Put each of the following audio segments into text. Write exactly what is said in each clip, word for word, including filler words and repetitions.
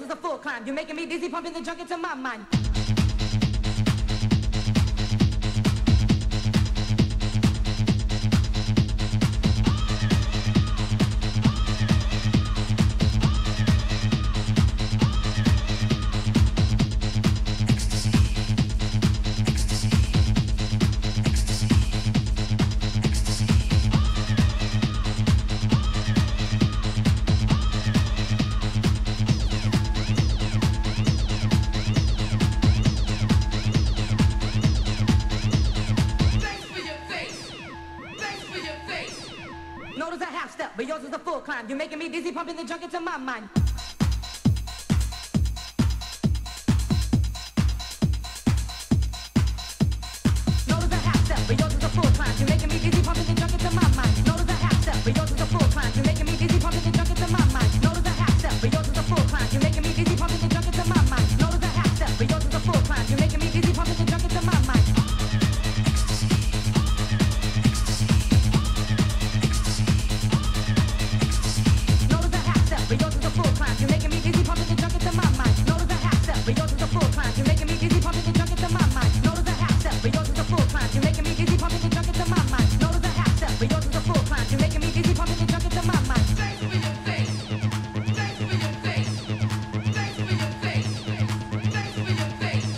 is a full climb. You're making me dizzy, pumping the junk into my mind. Notice a half step, but yours is a full climb. You're making me dizzy, pumping the junk into my mind. Notice a half step, but yours is a full climb. You're making me dizzy, pumping the junk into my mind. Notice a half step, but yours is a full climb. You're making me dizzy, pumping the junk into my mind. Notice a half step, but yours is a full climb. You're making me dizzy, pumping the junk into my mind. Notice a half step, but yours is a full climb. You're making me dizzy, pumping the junk into my mind. But yours is a full climb. You're making me dizzy, pumping the junk into my mind. Notice a half step, but yours is a full climb. You're making me dizzy, pumping the junk into my mind. Notice a half step, but yours is a full climb. You're making me dizzy, pumping the junk into my mind. Notice a half step, but yours is a full climb. You're making me dizzy, pumping the junk into my mind. Thanks for your face. Thanks for your face. Thanks for your face. Thanks for your face.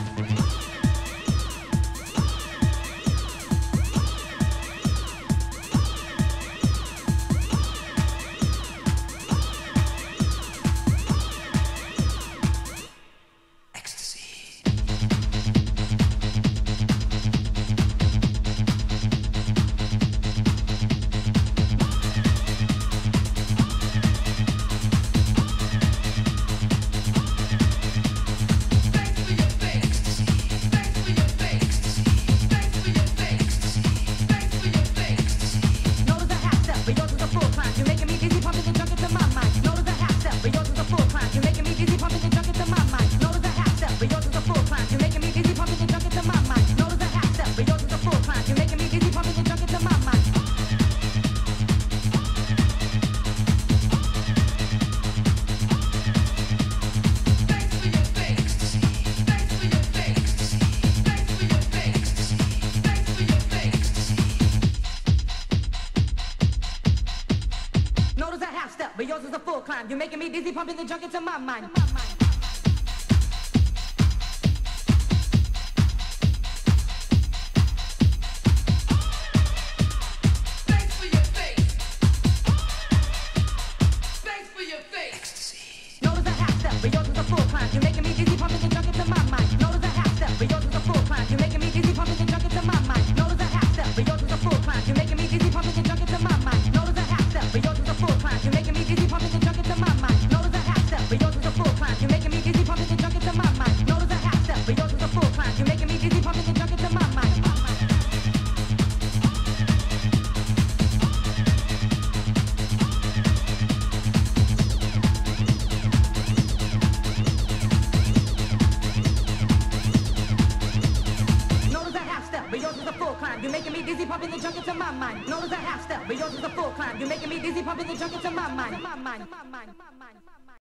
But yours is a full climb. You're making me dizzy, pumping the junk into my mind. Thanks for your face. Thanks for your face. Ecstasy. Notice a half step, but yours is a full climb. You're making me dizzy, pumping the junk into my mind. Notice a half step, but yours is a full climb. You're making me dizzy, pumping the junk into my mind. Notice a half step, but yours is a full climb. You're making me dizzy, pumping the junk into my mind. Notice a half step, but yours is a full climb. You're making me dizzy, pumping the junk into my mind. Notice a half step, but yours is a full climb. You're making me dizzy, pumping the junk into my mind. Notice a half step, but yours is a full climb. You're making me dizzy, pumping the junk into my mind. Notice a half step, but yours is a full climb. You're making me dizzy, pumping the junk into my mind. Notice a half step, but yours is a full climb. You're making me dizzy, pumping the junk into my mind.